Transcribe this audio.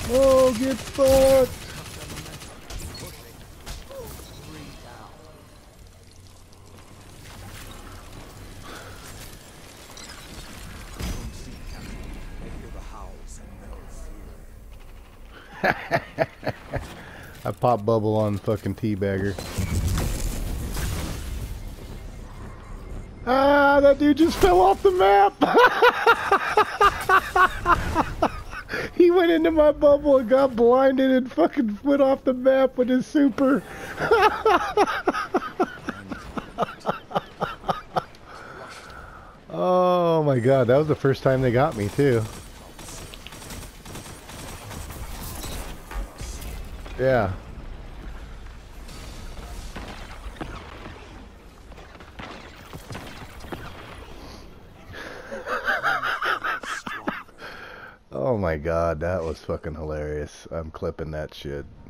Oh, get fucked! I pop bubble on fucking teabagger. Ah, that dude just fell off the map! He went into my bubble and got blinded and fucking went off the map with his super. Oh my god, that was the first time they got me too. Yeah. Oh my god, that was fucking hilarious. I'm clipping that shit.